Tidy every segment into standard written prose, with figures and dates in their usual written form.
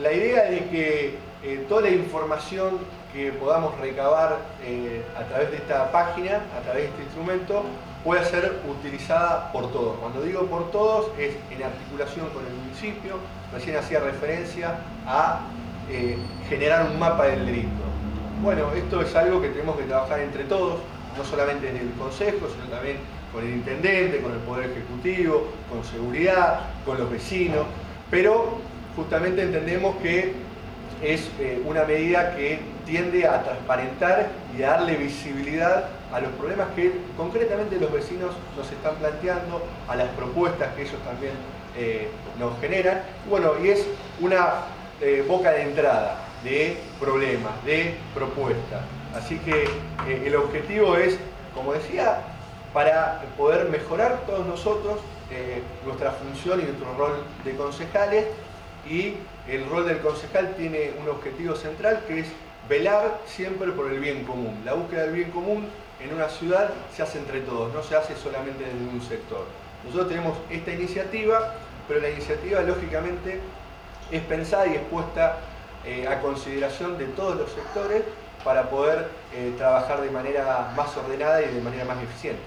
la idea de que toda la información que podamos recabar a través de esta página, a través de este instrumento, pueda ser utilizada por todos. Cuando digo por todos, es en articulación con el municipio. Recién hacía referencia a generar un mapa del delito. Bueno, esto es algo que tenemos que trabajar entre todos, no solamente en el Consejo, sino también con el Intendente, con el Poder Ejecutivo, con seguridad, con los vecinos, pero justamente entendemos que es una medida que tiende a transparentar y a darle visibilidad a los problemas que concretamente los vecinos nos están planteando, a las propuestas que ellos también nos generan. Bueno, y es una boca de entrada de problemas, de propuestas. Así que el objetivo es, como decía, para poder mejorar todos nosotros nuestra función y nuestro rol de concejales, y el rol del concejal tiene un objetivo central que es velar siempre por el bien común. La búsqueda del bien común en una ciudad se hace entre todos, no se hace solamente desde un sector. Nosotros tenemos esta iniciativa, pero la iniciativa lógicamente es pensada y es puesta a consideración de todos los sectores para poder trabajar de manera más ordenada y de manera más eficiente.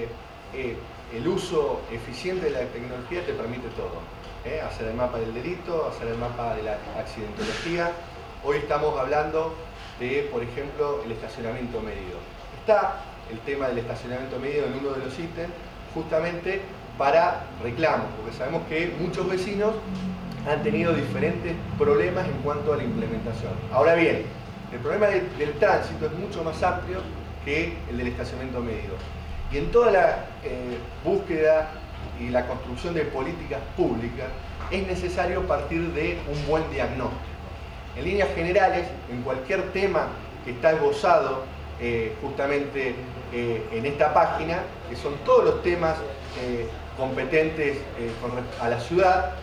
El uso eficiente de la tecnología te permite todo. Hacer el mapa del delito, hacer el mapa de la accidentología. Hoy estamos hablando de, por ejemplo, el estacionamiento medido. Está el tema del estacionamiento medido en uno de los ítems, justamente para reclamos, porque sabemos que muchos vecinos han tenido diferentes problemas en cuanto a la implementación. Ahora bien, el problema del tránsito es mucho más amplio que el del estacionamiento medido. Y en toda la búsqueda y la construcción de políticas públicas es necesario partir de un buen diagnóstico. En líneas generales, en cualquier tema que está esbozado justamente en esta página, que son todos los temas competentes a la ciudad,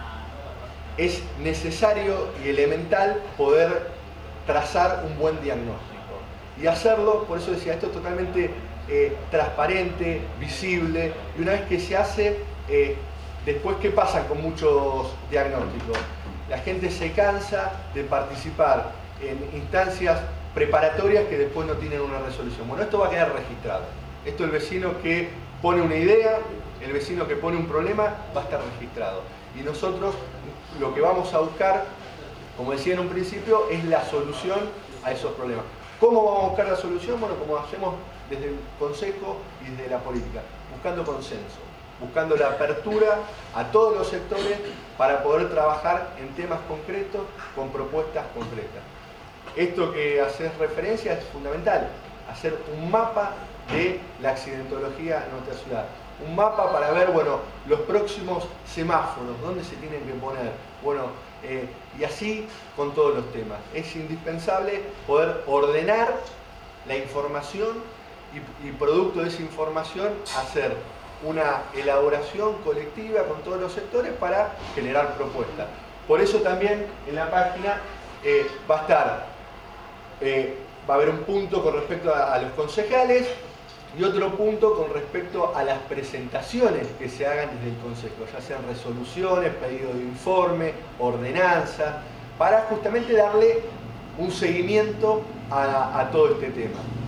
es necesario y elemental poder trazar un buen diagnóstico. Y hacerlo, por eso decía, esto es totalmente transparente, visible, y una vez que se hace, después, ¿qué pasa con muchos diagnósticos? La gente se cansa de participar en instancias preparatorias que después no tienen una resolución. Bueno, esto va a quedar registrado. Esto, el vecino que pone una idea, el vecino que pone un problema, va a estar registrado. Y nosotros lo que vamos a buscar, como decía en un principio, es la solución a esos problemas. ¿Cómo vamos a buscar la solución? Bueno, como hacemos desde el Consejo y desde la política, buscando consenso, buscando la apertura a todos los sectores para poder trabajar en temas concretos, con propuestas concretas. Esto que haces referencia es fundamental, hacer un mapa de la accidentología en nuestra ciudad. Un mapa para ver, bueno, los próximos semáforos, dónde se tienen que poner. Bueno, y así con todos los temas. Es indispensable poder ordenar la información y producto de esa información hacer una elaboración colectiva con todos los sectores para generar propuestas. Por eso también en la página va a haber un punto con respecto a los concejales y otro punto con respecto a las presentaciones que se hagan desde el Consejo, ya sean resoluciones, pedido de informe, ordenanza, para justamente darle un seguimiento a todo este tema.